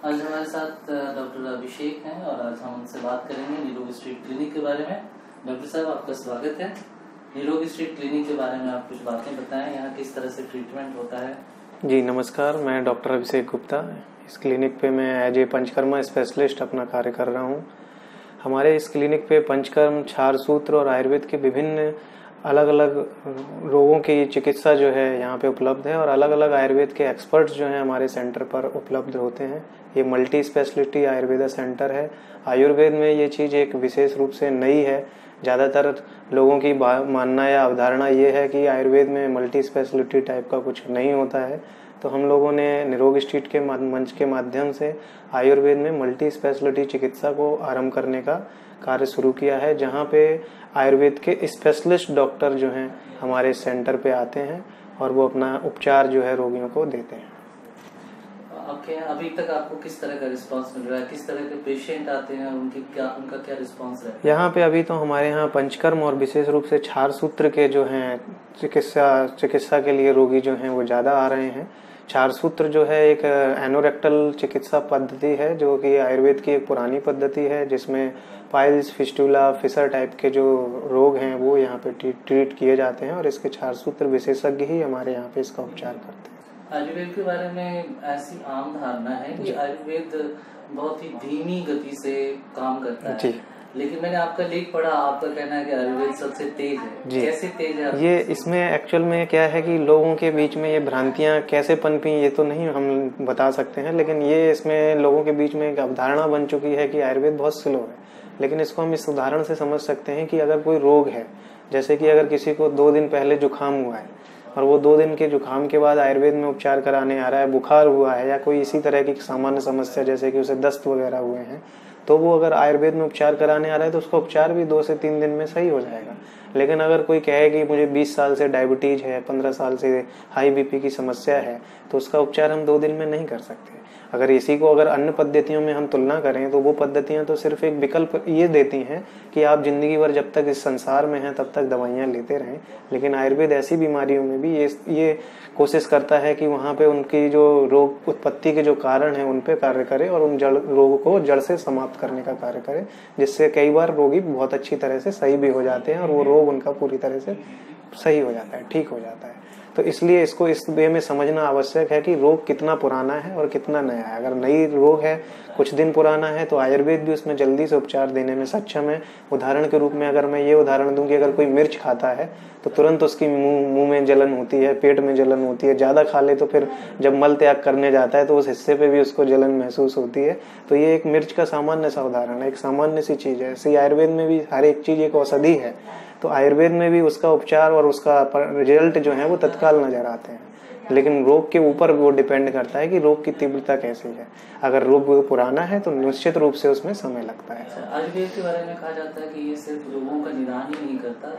आज हमारे साथ डॉक्टर अभिषेक हैं और आज हम उनसे बात करेंगे निरोग स्ट्रीट क्लिनिक के बारे में। डॉक्टर साहब, आपका स्वागत है। निरोग स्ट्रीट क्लिनिक के बारे में आप कुछ बातें बताएं, यहाँ किस तरह से ट्रीटमेंट होता है। जी नमस्कार, मैं डॉक्टर अभिषेक गुप्ता। इस क्लिनिक पे मैं एज ए पंचकर्मा स्पेशलिस्ट अपना कार्य कर रहा हूँ। हमारे इस क्लिनिक पे पंचकर्म, क्षार सूत्र और आयुर्वेद के विभिन्न अलग अलग रोगों की चिकित्सा जो है यहाँ पे उपलब्ध है और अलग अलग आयुर्वेद के एक्सपर्ट्स जो हैं हमारे सेंटर पर उपलब्ध होते हैं। ये मल्टी स्पेशलिटी आयुर्वेदा सेंटर है। आयुर्वेद में ये चीज़ एक विशेष रूप से नई है। ज़्यादातर लोगों की मानना या अवधारणा ये है कि आयुर्वेद में मल्टी स्पेशलिटी टाइप का कुछ नहीं होता है। तो हम लोगों ने निरोग स्ट्रीट के मंच के माध्यम से आयुर्वेद में मल्टी स्पेशलिटी चिकित्सा को आरंभ करने का कार्य शुरू किया है, जहाँ पे आयुर्वेद के स्पेशलिस्ट डॉक्टर जो हैं हमारे सेंटर पे आते हैं और वो अपना उपचार जो है रोगियों को देते हैं। ओके, अभी तक आपको किस तरह का रिस्पांस मिल रहा है? किस तरह के पेशेंट आते हैं, उनका क्या रिस्पांस रहता है? यहाँ पे अभी तो हमारे यहाँ पंचकर्म और विशेष रूप से क्षार सूत्र के जो हैं चिकित्सा के लिए रोगी जो हैं वो ज़्यादा आ रहे हैं। क्षार सूत्र जो है एक एनोरेक्टल चिकित्सा पद्धति है, जो कि आयुर्वेद की एक पुरानी पद्धति है, जिसमें पाइल्स, फिस्टुला, फिशर टाइप के जो रोग हैं वो यहाँ पे ट्रीट किए जाते हैं और इसके क्षार सूत्र विशेषज्ञ ही हमारे यहाँ पे इसका उपचार करते हैं। आयुर्वेद के बारे में ऐसी आम धारणा है कि आयुर्वेद बहुत ही धीमी गति से काम करता है जी। लेकिन मैंने आपका लेख पढ़ा, आपका कहना है कि आयुर्वेद सबसे तेज है जी। कैसे तेज है? ये इसमें एक्चुअल में क्या है कि लोगों के बीच में ये भ्रांतियां कैसे पनपी ये तो नहीं हम बता सकते हैं, लेकिन ये इसमें लोगों के बीच में एक अवधारणा बन चुकी है कि आयुर्वेद बहुत स्लो है। लेकिन इसको हम इस उदाहरण से समझ सकते हैं कि अगर कोई रोग है, जैसे कि अगर किसी को 2 दिन पहले जुकाम हुआ है और वो 2 दिन के जुकाम के बाद आयुर्वेद में उपचार कराने आ रहा है, बुखार हुआ है या कोई इसी तरह की सामान्य समस्या जैसे कि उसे दस्त वगैरह हुए हैं, तो वो अगर आयुर्वेद में उपचार कराने आ रहा है तो उसका उपचार भी 2 से 3 दिन में सही हो जाएगा। लेकिन अगर कोई कहे कि मुझे 20 साल से डायबिटीज है, 15 साल से हाई बीपी की समस्या है, तो उसका उपचार हम 2 दिन में नहीं कर सकते। अगर इसी को अगर अन्य पद्धतियों में हम तुलना करें तो वो पद्धतियां तो सिर्फ एक विकल्प ये देती हैं कि आप जिंदगी भर जब तक इस संसार में हैं तब तक दवाइयां लेते रहें। लेकिन आयुर्वेद ऐसी बीमारियों में भी ये कोशिश करता है कि वहाँ पे उनकी जो रोग उत्पत्ति के जो कारण है उन पे कार्य करे और उन रोग को जड़ से समाप्त करने का कार्य करे, जिससे कई बार रोगी बहुत अच्छी तरह से सही भी हो जाते हैं और वो रोग उनका पूरी तरह से सही हो जाता है, ठीक हो जाता है। तो इसलिए इसको इस वे में समझना आवश्यक है कि रोग कितना पुराना है और कितना नया है। अगर नई रोग है, कुछ दिन पुराना है, तो आयुर्वेद भी उसमें जल्दी से उपचार देने में सक्षम है। उदाहरण के रूप में अगर मैं ये उदाहरण दूं कि अगर कोई मिर्च खाता है तो तुरंत उसकी मुंह में जलन होती है, पेट में जलन होती है। ज़्यादा खा ले तो फिर जब मल त्याग करने जाता है तो उस हिस्से पे भी उसको जलन महसूस होती है। तो ये एक मिर्च का सामान्य सा उदाहरण है, एक सामान्य सी चीज़ है। ऐसे आयुर्वेद में भी हर एक चीज़ एक औषधि है, तो आयुर्वेद में भी उसका उपचार और उसका रिजल्ट जो है वो तत्काल नजर आते हैं। लेकिन रोग के ऊपर वो डिपेंड करता है कि रोग की तीव्रता कैसी है। अगर रोग पुराना है तो निश्चित रूप से उसमें समय लगता है। आयुर्वेद के बारे में कहा जाता है कि ये सिर्फ रोगों का निदान ही नहीं करता,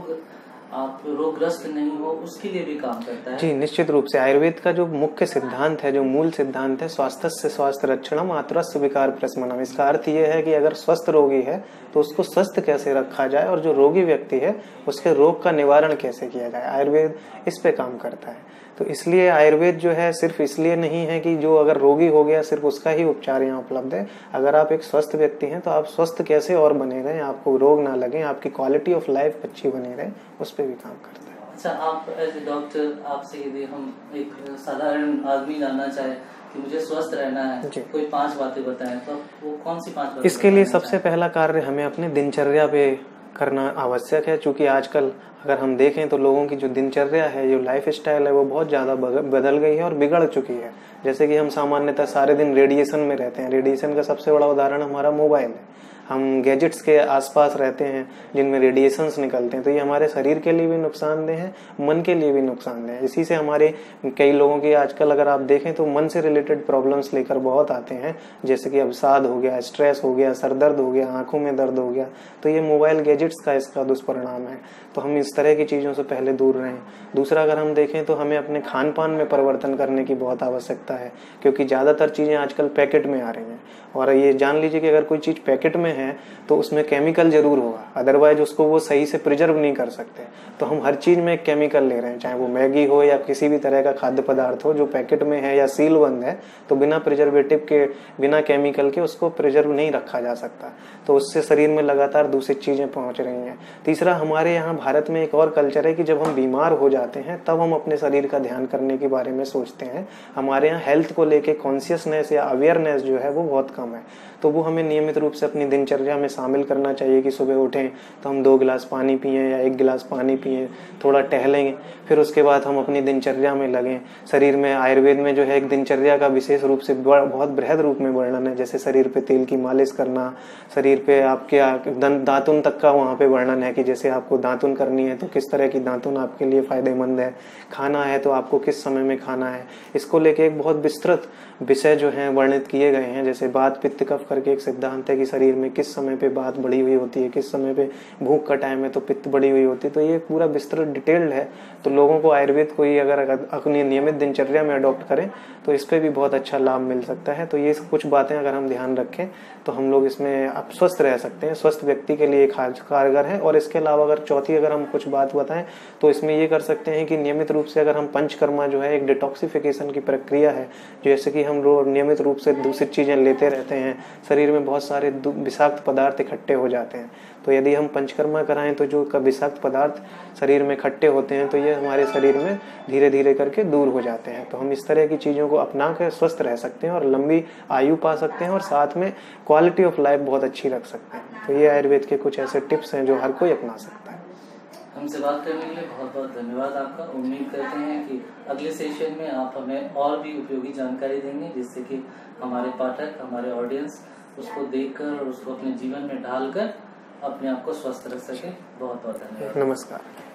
आप रोगग्रस्त नहीं हो उसके लिए भी काम करता है जी। निश्चित रूप से आयुर्वेद का जो मुख्य सिद्धांत है, जो मूल सिद्धांत है, स्वास्थ्य से स्वास्थ्य रक्षणम आतुरस्य विकार प्रशमनम। इसका अर्थ ये है कि अगर स्वस्थ रोगी है तो उसको स्वस्थ कैसे रखा जाए और जो रोगी व्यक्ति है उसके रोग का निवारण कैसे किया जाए, आयुर्वेद इस पे काम करता है। तो इसलिए आयुर्वेद जो है सिर्फ इसलिए नहीं है कि जो अगर रोगी हो गया सिर्फ उसका ही उपचार यहाँ उपलब्ध है। अगर आप एक स्वस्थ व्यक्ति हैं तो आप स्वस्थ कैसे और बने रहें, आपको रोग ना लगे, आपकी क्वालिटी ऑफ लाइफ अच्छी बनी रहे, उस पर भी काम करता है। अच्छा, आप एज ए डॉक्टर, आपसे यदि हम एक साधारण आदमी जानना चाहे कि मुझे स्वस्थ रहना है, कोई 5 बातें बताएं, तो वो कौन सी 5 बातें? इसके लिए सबसे पहला कार्य हमें अपने दिनचर्या पे करना आवश्यक है। क्योंकि आजकल अगर हम देखें तो लोगों की जो दिनचर्या है, जो लाइफ स्टाइल है, वो बहुत ज़्यादा बदल गई है और बिगड़ चुकी है। जैसे कि हम सामान्यतः सारे दिन रेडिएशन में रहते हैं। रेडिएशन का सबसे बड़ा उदाहरण हमारा मोबाइल है। हम गैजेट्स के आसपास रहते हैं जिनमें रेडिएशंस निकलते हैं, तो ये हमारे शरीर के लिए भी नुकसानदेह है, मन के लिए भी नुकसानदेह है। इसी से हमारे कई लोगों की आजकल अगर आप देखें तो मन से रिलेटेड प्रॉब्लम्स लेकर बहुत आते हैं, जैसे कि अवसाद हो गया, स्ट्रेस हो गया, सर दर्द हो गया, आंखों में दर्द हो गया। तो ये मोबाइल गैजेट्स का इसका दुष्परिणाम है। तो हम इस तरह की चीज़ों से पहले दूर रहें। दूसरा, अगर हम देखें तो हमें अपने खान पान में परिवर्तन करने की बहुत आवश्यकता है, क्योंकि ज़्यादातर चीज़ें आजकल पैकेट में आ रही हैं। और ये जान लीजिए कि अगर कोई चीज़ पैकेट में हैं तो उसमें केमिकल जरूर होगा, अदरवाइज उसको वो सही से प्रिजर्व नहीं कर सकते। तो हम हर चीज में केमिकल ले रहे हैं, चाहे वो मैगी हो या किसी भी तरह का खाद्य पदार्थ हो जो पैकेट में है या सील बंद है, तो बिना प्रिजर्वेटिव के, बिना केमिकल के उसको प्रिजर्व नहीं रखा जा सकता। तो उससे शरीर में लगातार दूषित चीजें पहुंच रही हैं। तीसरा, हमारे यहाँ भारत में एक और कल्चर है कि जब हम बीमार हो जाते हैं तब हम अपने शरीर का ध्यान करने के बारे में सोचते हैं। हमारे यहाँ हेल्थ को लेके कॉन्शियसनेस या अवेयरनेस जो है वो बहुत कम है। तो वो हमें नियमित रूप से अपनी दिनचर्या में शामिल करना चाहिए कि सुबह उठें तो हम 2 गिलास पानी पिएं या 1 गिलास पानी पिएं, थोड़ा टहलेंगे, फिर उसके बाद हम अपनी दिनचर्या में लगें। शरीर में आयुर्वेद में जो है एक दिनचर्या का विशेष रूप से बहुत बृहद रूप में वर्णन है, जैसे शरीर पे तेल की मालिश करना, शरीर पे आपके दातुन तक का वहाँ पे वर्णन है कि जैसे आपको दातुन करनी है तो किस तरह की दातुन आपके लिए फायदेमंद है, खाना है तो आपको किस समय में खाना है। इसको लेके एक बहुत विस्तृत विषय जो है वर्णित किए गए हैं। जैसे बात पित्त कफ करके एक सिद्धांत है कि शरीर में किस समय पे बात बढ़ी हुई होती है, किस समय पे भूख का टाइम है तो पित्त बढ़ी हुई होती है। तो ये पूरा विस्तृत डिटेल्ड है। तो लोगों को आयुर्वेद को ये अगर अपनी नियमित दिनचर्या में अडॉप्ट करें तो इस पे भी बहुत अच्छा लाभ मिल सकता है। तो ये कुछ बातें अगर हम ध्यान रखें तो हम लोग इसमें अब स्वस्थ रह सकते हैं, स्वस्थ व्यक्ति के लिए कारगर है। और इसके अलावा अगर चौथी अगर हम कुछ बात बताएं तो इसमें ये कर सकते हैं कि नियमित रूप से अगर हम पंचकर्मा जो है एक डिटॉक्सिफिकेशन की प्रक्रिया है, जैसे कि हम लोग नियमित रूप से दूषित चीजें लेते रहते हैं, शरीर में बहुत सारे विषाक्त पदार्थ इकट्ठे हो जाते हैं। तो यदि हम पंचकर्मा कराएं तो जो विषाक्त पदार्थ शरीर में इकट्ठे होते हैं तो ये हमारे शरीर में धीरे धीरे करके दूर हो जाते हैं। तो हम इस तरह की चीज़ों को अपना कर स्वस्थ रह सकते हैं और लंबी आयु पा सकते हैं और साथ में क्वालिटी ऑफ लाइफ बहुत अच्छी रख सकते हैं। तो ये आयुर्वेद के कुछ ऐसे टिप्स हैं जो हर कोई अपना सकता है। हमसे बात करने के लिए बहुत बहुत धन्यवाद आपका। उम्मीद करते हैं कि अगले सेशन में आप हमें और भी उपयोगी जानकारी देंगे जिससे कि हमारे पाठक, हमारे ऑडियंस उसको देखकर और उसको अपने जीवन में ढालकर अपने आप को स्वस्थ रख सके। बहुत बहुत धन्यवाद। नमस्कार।